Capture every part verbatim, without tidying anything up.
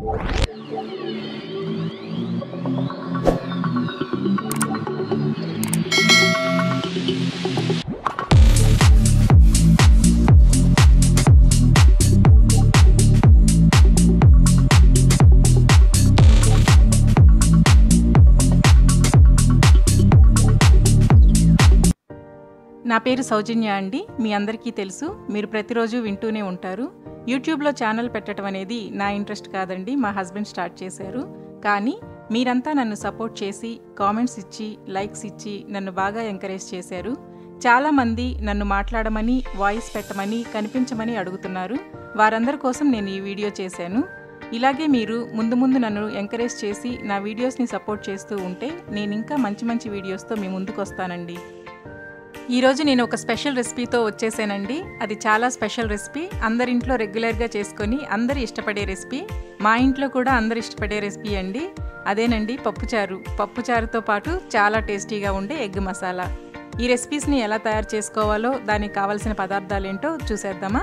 నా పేరు సౌజన్య అండి. మీ అందరికీ తెలుసు, మీరు ప్రతిరోజు వింటూనే ఉంటారు. యూట్యూబ్లో ఛానల్ పెట్టడం అనేది నా ఇంట్రెస్ట్ కాదండి, మా హస్బెండ్ స్టార్ట్ చేశారు. కానీ మీరంతా నన్ను సపోర్ట్ చేసి కామెంట్స్ ఇచ్చి లైక్స్ ఇచ్చి నన్ను బాగా ఎంకరేజ్ చేశారు. చాలామంది నన్ను మాట్లాడమని, వాయిస్ పెట్టమని, కనిపించమని అడుగుతున్నారు. వారందరి కోసం నేను ఈ వీడియో చేశాను. ఇలాగే మీరు ముందు ముందు నన్ను ఎంకరేజ్ చేసి నా వీడియోస్ని సపోర్ట్ చేస్తూ ఉంటే నేను ఇంకా మంచి మంచి వీడియోస్తో మీ ముందుకు వస్తానండి. ఈరోజు నేను ఒక స్పెషల్ రెసిపీతో వచ్చేసానండి. అది చాలా స్పెషల్ రెసిపీ, అందరింట్లో రెగ్యులర్గా చేసుకొని అందరు ఇష్టపడే రెసిపీ. మా ఇంట్లో కూడా అందరు ఇష్టపడే రెసిపీ అండి. అదేనండి పప్పుచారు. పప్పుచారుతో పాటు చాలా టేస్టీగా ఉండే ఎగ్ మసాలా. ఈ రెసిపీస్ని ఎలా తయారు చేసుకోవాలో, దానికి కావాల్సిన పదార్థాలు ఏంటో చూసేద్దామా.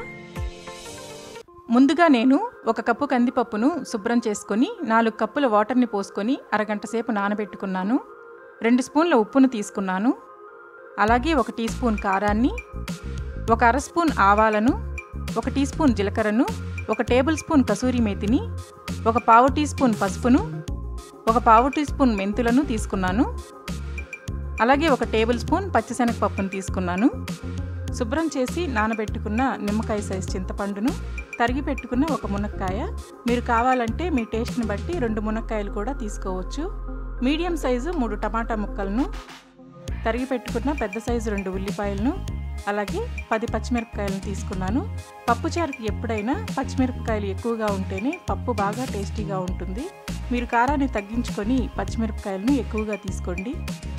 ముందుగా నేను ఒక కప్పు కందిపప్పును శుభ్రం చేసుకొని నాలుగు కప్పుల వాటర్ని పోసుకొని అరగంట సేపు నానబెట్టుకున్నాను. రెండు స్పూన్ల ఉప్పును తీసుకున్నాను. అలాగే ఒక టీ స్పూన్ కారాన్ని, ఒక అర స్పూన్ ఆవాలను, ఒక టీ స్పూన్ జీలకర్రను, ఒక టేబుల్ స్పూన్ కసూరి మేతిని, ఒక పావు టీ స్పూన్ పసుపును, ఒక పావు టీ స్పూన్ మెంతులను తీసుకున్నాను. అలాగే ఒక టేబుల్ స్పూన్ పచ్చిశనగపప్పును తీసుకున్నాను. శుభ్రం చేసి నానబెట్టుకున్న నిమ్మకాయ సైజు చింతపండును, తరిగి పెట్టుకున్న ఒక మునక్కాయ. మీరు కావాలంటే మీ టేస్ట్ని బట్టి రెండు మునక్కాయలు కూడా తీసుకోవచ్చు. మీడియం సైజు మూడు టమాటా ముక్కలను, తరిగి పెట్టుకున్న పెద్ద సైజు రెండు ఉల్లిపాయలను, అలాగే పది పచ్చిమిరపకాయలను తీసుకున్నాను. పప్పుచారుకి ఎప్పుడైనా పచ్చిమిరపకాయలు ఎక్కువగా ఉంటేనే పప్పు బాగా టేస్టీగా ఉంటుంది. మీరు కారాన్ని తగ్గించుకొని పచ్చిమిరపకాయలను ఎక్కువగా తీసుకోండి.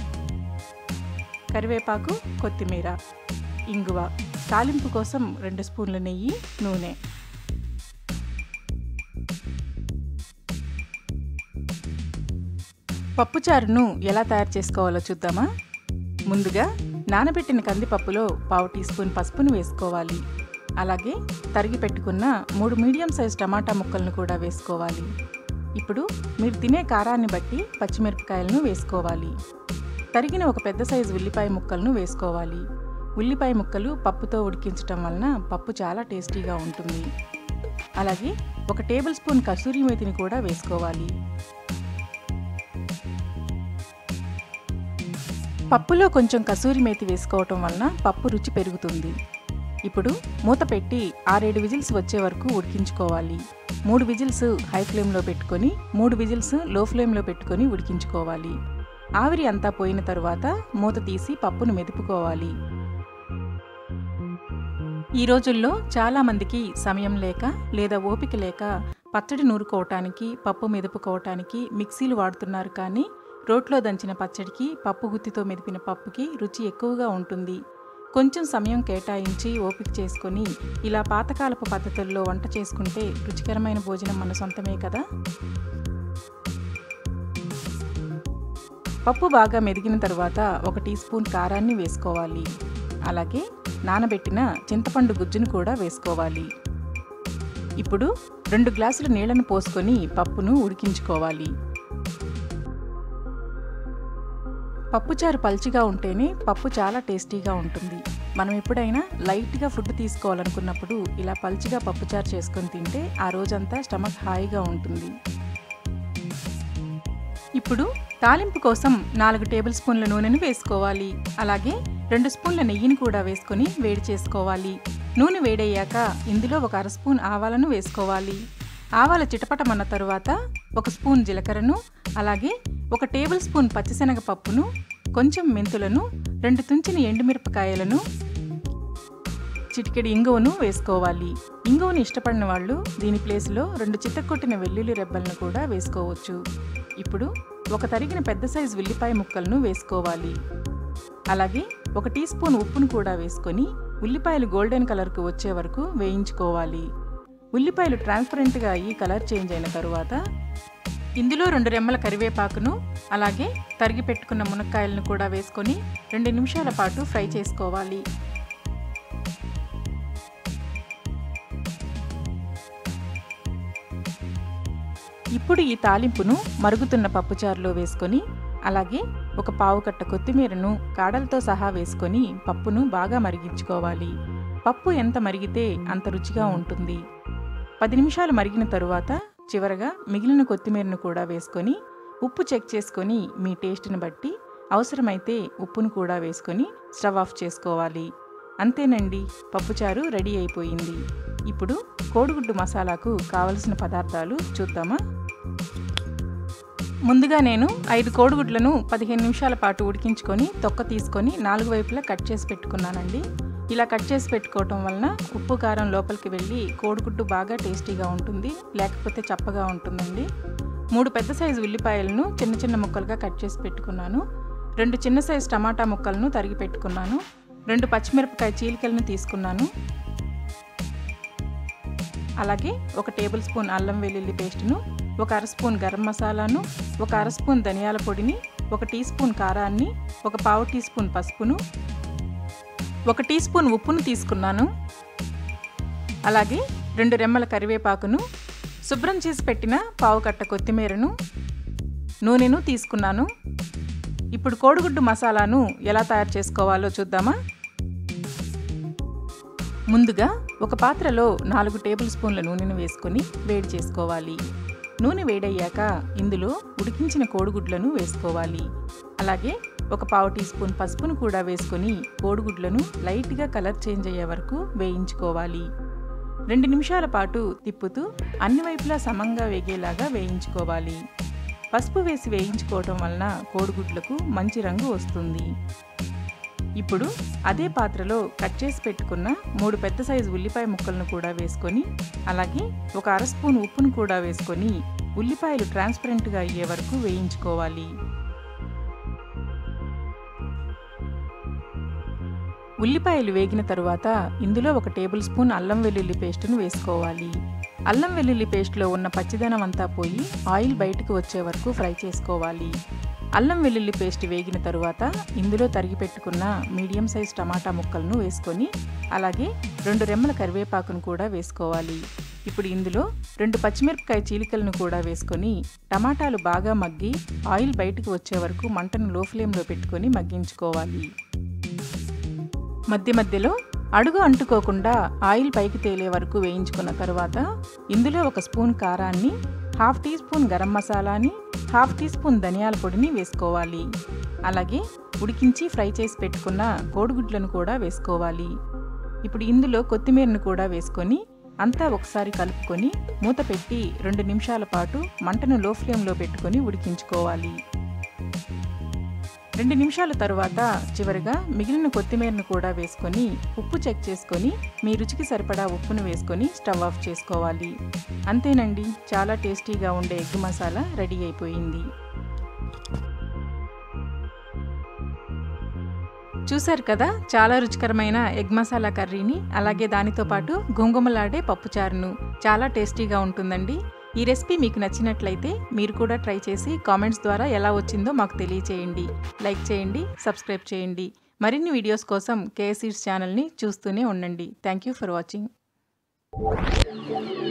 కరివేపాకు, కొత్తిమీర, ఇంగువ, తాలింపు కోసం రెండు స్పూన్ల నెయ్యి, నూనె. పప్పుచారును ఎలా తయారు చేసుకోవాలో చూద్దామా. ముందుగా నానబెట్టిన కందిపప్పులో పావు టీ స్పూన్ పసుపును వేసుకోవాలి. అలాగే తరిగి పెట్టుకున్న మూడు మీడియం సైజ్ టమాటా ముక్కలను కూడా వేసుకోవాలి. ఇప్పుడు మీరు తినే కారాన్ని బట్టి పచ్చిమిరపకాయలను వేసుకోవాలి. తరిగిన ఒక పెద్ద సైజు ఉల్లిపాయ ముక్కలను వేసుకోవాలి. ఉల్లిపాయ ముక్కలు పప్పుతో ఉడికించటం వలన పప్పు చాలా టేస్టీగా ఉంటుంది. అలాగే ఒక టేబుల్ స్పూన్ కసూరి మేతిని కూడా వేసుకోవాలి. పప్పులో కొంచెం కసూరి మేతి వేసుకోవటం వలన పప్పు రుచి పెరుగుతుంది. ఇప్పుడు మూత పెట్టి ఆరేడు విజిల్స్ వచ్చే వరకు ఉడికించుకోవాలి. మూడు విజిల్స్ హై ఫ్లేమ్లో పెట్టుకొని, మూడు విజిల్స్ లో ఫ్లేమ్లో పెట్టుకొని ఉడికించుకోవాలి. ఆవిరి అంతా పోయిన తరువాత మూత తీసి పప్పును మెదుపుకోవాలి. ఈ రోజుల్లో చాలామందికి సమయం లేక లేదా ఓపిక లేక పచ్చడి నూరుకోవటానికి, పప్పు మెదుపుకోవటానికి మిక్సీలు వాడుతున్నారు. కానీ రోట్లో దంచిన పచ్చడికి, పప్పు గుత్తితో మెదిపిన పప్పుకి రుచి ఎక్కువగా ఉంటుంది. కొంచెం సమయం కేటాయించి ఓపిక చేసుకొని ఇలా పాతకాలపు పద్ధతుల్లో వంట చేసుకుంటే రుచికరమైన భోజనం మన సొంతమే కదా. పప్పు బాగా మెదిగిన తర్వాత ఒక టీ స్పూన్ కారాన్ని వేసుకోవాలి. అలాగే నానబెట్టిన చింతపండు గుజ్జును కూడా వేసుకోవాలి. ఇప్పుడు రెండు గ్లాసుల నీళ్లను పోసుకొని పప్పును ఉడికించుకోవాలి. పప్పుచారు పల్చిగా ఉంటేనే పప్పు చాలా టేస్టీగా ఉంటుంది. మనం ఎప్పుడైనా లైట్గా ఫుడ్ తీసుకోవాలనుకున్నప్పుడు ఇలా పల్చిగా పప్పుచారు చేసుకొని తింటే ఆ రోజంతా స్టమక్ హాయిగా ఉంటుంది. ఇప్పుడు తాలింపు కోసం నాలుగు టేబుల్ స్పూన్ల నూనెను వేసుకోవాలి. అలాగే రెండు స్పూన్ల నెయ్యిని కూడా వేసుకొని వేడి చేసుకోవాలి. నూనె వేడయ్యాక ఇందులో ఒక అర స్పూన్ ఆవాలను వేసుకోవాలి. ఆవాలు చిటపటమన్న తరువాత ఒక స్పూన్ జీలకర్రను, అలాగే ఒక టేబుల్ స్పూన్ పచ్చిశనగపప్పును, కొంచెం మెంతులను, రెండు తుంచిన ఎండుమిరపకాయలను, చిటికెడు ఇంగువను వేసుకోవాలి. ఇంగువను ఇష్టపడిన వాళ్ళు దీని ప్లేస్లో రెండు చితక్కొట్టిన వెల్లుల్లి రెబ్బలను కూడా వేసుకోవచ్చు. ఇప్పుడు ఒక తరిగిన పెద్ద సైజు ఉల్లిపాయ ముక్కలను వేసుకోవాలి. అలాగే ఒక టీ స్పూన్ ఉప్పును కూడా వేసుకొని ఉల్లిపాయలు గోల్డెన్ కలర్కు వచ్చే వరకు వేయించుకోవాలి. ఉల్లిపాయలు ట్రాన్స్పరెంట్గా అయ్యి కలర్ చేంజ్ అయిన తరువాత ఇందులో రెండు రెమ్మల కరివేపాకును, అలాగే తరిగి పెట్టుకున్న మునక్కాయలను కూడా వేసుకొని రెండు నిమిషాల పాటు ఫ్రై చేసుకోవాలి. ఇప్పుడు ఈ తాలింపును మరుగుతున్న పప్పుచారులో వేసుకొని అలాగే ఒక పావు కట్ట కొత్తిమీరను కాడలతో సహా వేసుకొని పప్పును బాగా మరిగించుకోవాలి. పప్పు ఎంత మరిగితే అంత రుచిగా ఉంటుంది. పది నిమిషాలు మరిగిన తరువాత చివరగా మిగిలిన కొత్తిమీరను కూడా వేసుకొని ఉప్పు చెక్ చేసుకొని మీ టేస్ట్ని బట్టి అవసరమైతే ఉప్పును కూడా వేసుకొని స్టవ్ ఆఫ్ చేసుకోవాలి. అంతేనండి, పప్పుచారు రెడీ అయిపోయింది. ఇప్పుడు కోడిగుడ్డు మసాలాకు కావలసిన పదార్థాలు చూద్దామా. ముందుగా నేను ఐదు కోడిగుడ్లను పదిహేను నిమిషాల పాటు ఉడికించుకొని తొక్క తీసుకొని నాలుగు వైపులా కట్ చేసి పెట్టుకున్నానండి. ఇలా కట్ చేసి పెట్టుకోవటం వలన ఉప్పు కారం లోపలికి వెళ్ళి కోడిగుడ్డు బాగా టేస్టీగా ఉంటుంది, లేకపోతే చప్పగా ఉంటుందండి. మూడు పెద్ద సైజు ఉల్లిపాయలను చిన్న చిన్న ముక్కలుగా కట్ చేసి పెట్టుకున్నాను. రెండు చిన్న సైజు టమాటా ముక్కలను తరిగి పెట్టుకున్నాను. రెండు పచ్చిమిరపకాయ చీలికలను తీసుకున్నాను. అలాగే ఒక టేబుల్ స్పూన్ అల్లం వెల్లుల్లి పేస్టును, ఒక అర స్పూన్ గరం మసాలాను, ఒక అర స్పూన్ ధనియాల పొడిని, ఒక టీ స్పూన్ కారాన్ని, ఒక పావు టీ స్పూన్ పసుపును, ఒక టీ స్పూన్ ఉప్పును తీసుకున్నాను. అలాగే రెండు రెమ్మల కరివేపాకును, శుభ్రం చేసి పెట్టిన పావు కట్ట కొత్తిమీరను, నూనెను తీసుకున్నాను. ఇప్పుడు కోడిగుడ్డు మసాలాను ఎలా తయారు చేసుకోవాలో చూద్దామా. ముందుగా ఒక పాత్రలో నాలుగు టేబుల్ స్పూన్ల నూనెను వేసుకొని వేడి చేసుకోవాలి. నూనె వేడయ్యాక ఇందులో ఉడికించిన కోడిగుడ్లను వేసుకోవాలి. అలాగే ఒక పావు టీ స్పూన్ పసుపును కూడా వేసుకొని కోడిగుడ్లను లైట్గా కలర్ చేంజ్ అయ్యే వరకు వేయించుకోవాలి. రెండు నిమిషాల పాటు తిప్పుతూ అన్ని వైపులా సమంగా వేగేలాగా వేయించుకోవాలి. పసుపు వేసి వేయించుకోవటం వలన కోడిగుడ్లకు మంచి రంగు వస్తుంది. ఇప్పుడు అదే పాత్రలో కట్ చేసి పెట్టుకున్న మూడు పెద్ద సైజు ఉల్లిపాయ ముక్కలను కూడా వేసుకొని అలాగే ఒక అర స్పూన్ ఉప్పును కూడా వేసుకొని ఉల్లిపాయలు ట్రాన్స్పరెంట్గా అయ్యే వరకు వేయించుకోవాలి. ఉల్లిపాయలు వేగిన తరువాత ఇందులో ఒక టేబుల్ స్పూన్ అల్లం వెల్లుల్లి పేస్టును వేసుకోవాలి. అల్లం వెల్లుల్లి పేస్ట్లో ఉన్న పచ్చిదనం అంతా పోయి ఆయిల్ బయటకు వచ్చే వరకు ఫ్రై చేసుకోవాలి. అల్లం వెల్లుల్లి పేస్ట్ వేగిన తరువాత ఇందులో తరిగి పెట్టుకున్న మీడియం సైజ్ టమాటా ముక్కలను వేసుకొని అలాగే రెండు రెమ్మల కరివేపాకును కూడా వేసుకోవాలి. ఇప్పుడు ఇందులో రెండు పచ్చిమిరపకాయ చీలికలను కూడా వేసుకొని టమాటాలు బాగా మగ్గి ఆయిల్ బయటకు వచ్చే వరకు మంటను లో ఫ్లేమ్లో పెట్టుకొని మగ్గించుకోవాలి. మధ్య మధ్యలో అడుగు అంటుకోకుండా ఆయిల్ పైకి తేలే వరకు వేయించుకున్న తరువాత ఇందులో ఒక స్పూన్ కారాన్ని, హాఫ్ టీ స్పూన్ గరం మసాలాని, హాఫ్ టీ స్పూన్ ధనియాల పొడిని వేసుకోవాలి. అలాగే ఉడికించి ఫ్రై చేసి పెట్టుకున్న కోడిగుడ్లను కూడా వేసుకోవాలి. ఇప్పుడు ఇందులో కొత్తిమీరను కూడా వేసుకొని అంతా ఒకసారి కలుపుకొని మూత పెట్టి రెండు నిమిషాల పాటు మంటను లో ఫ్లేమ్లో పెట్టుకొని ఉడికించుకోవాలి. రెండు నిమిషాల తరువాత చివరిగా మిగిలిన కొత్తిమీరను కూడా వేసుకొని ఉప్పు చెక్ చేసుకొని మీ రుచికి సరిపడా ఉప్పును వేసుకొని స్టవ్ ఆఫ్ చేసుకోవాలి. అంతేనండి, చాలా టేస్టీగా ఉండే ఎగ్ మసాలా రెడీ అయిపోయింది. చూశారు కదా, చాలా రుచికరమైన ఎగ్ మసాలా కర్రీని, అలాగే దానితో పాటు గుమగుమలాడే పప్పుచారును. చాలా టేస్టీగా ఉంటుందండి. ఈ రెసిపీ మీకు నచ్చినట్లయితే మీరు కూడా ట్రై చేసి కామెంట్స్ ద్వారా ఎలా వచ్చిందో మాకు తెలియచేయండి. లైక్ చేయండి, సబ్స్క్రైబ్ చేయండి. మరిన్ని వీడియోస్ కోసం కేఎస్ ఈట్స్ ఛానల్ని చూస్తూనే ఉండండి. Thank you for watching.